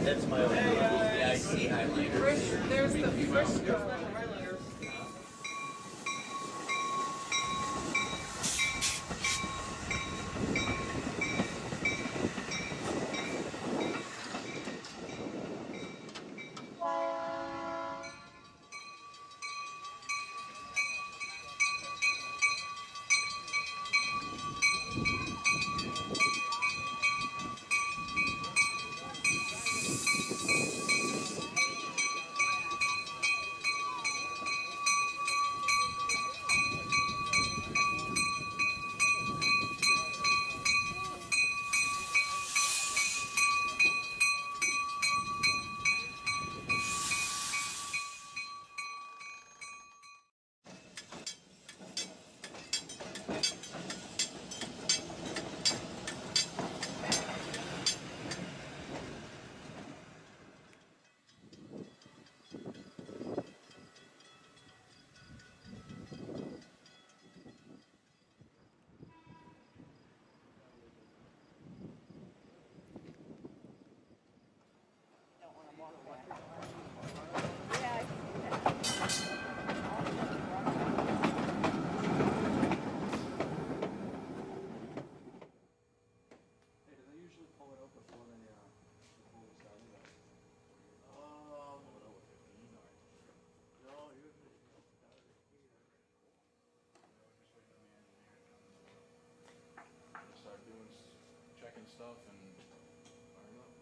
That's my old E-5A Highliners. There's the Frisco Highliners. Checking stuff and firing up.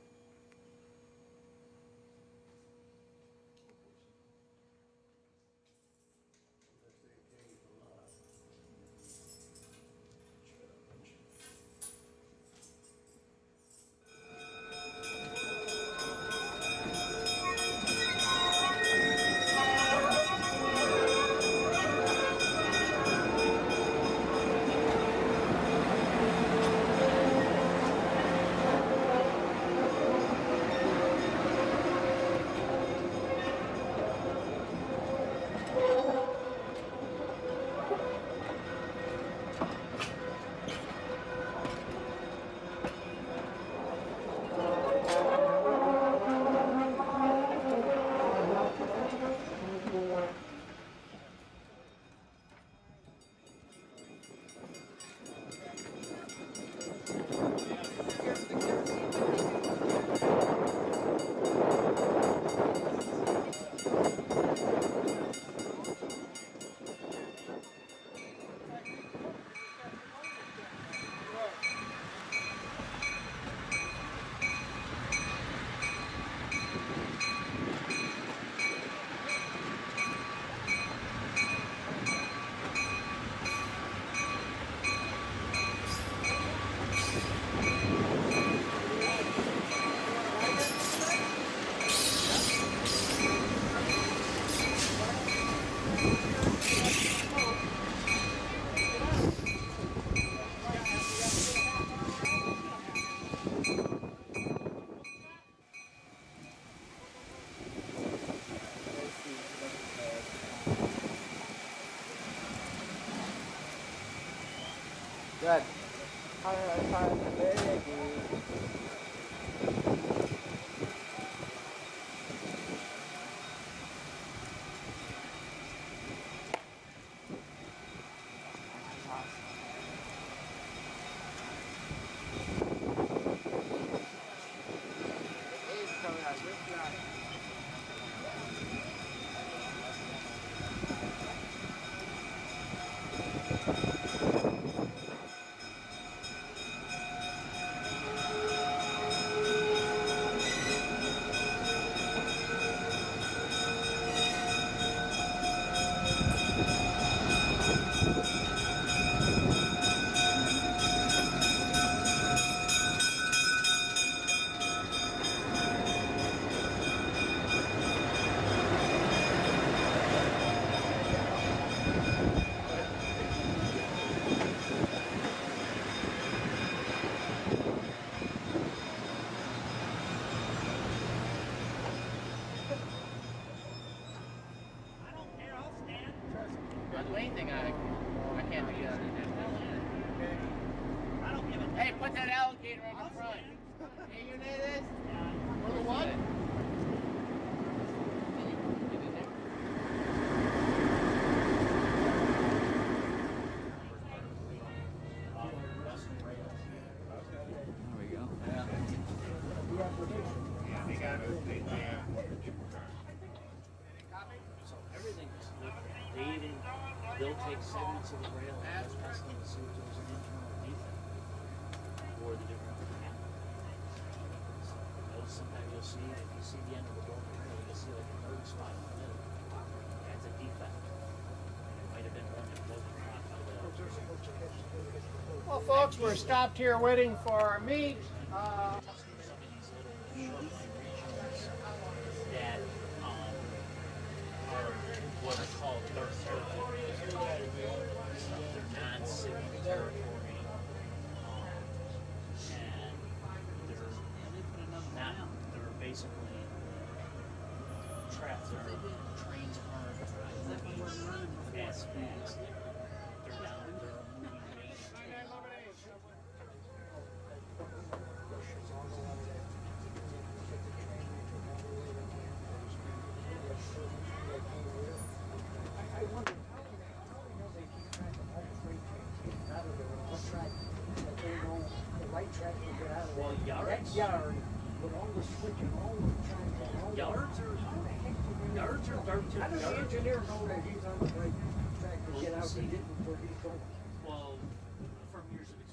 Good. Anything I can't do that. Hey, put that alligator on the front. Hey, you know this? what? They'll take segments of the rail and test them to see if there's an internal defect or the different so sometimes you'll see, if you see the end of the broken rail, you'll see like a third spot in the middle. That's a defect. It might have been one that wasn't caught by the... Well, folks, we're stopped here waiting for our meat. Some of these little short regions that are what are called third territory. They're non-city territory, and they're basically traps. Trains aren't as fast. They're down, they're moving range. I wonder how they keep track of all the freight trains getting out of there, and what track that they know the right track to get out of there. Well, yards? That yard, with all the switching, all the tracks, and all Yards the, are- how the heck do they know? Yards are dirt too. How does the engineer know that he's on the right track to get out and get where he's going? Well, from years of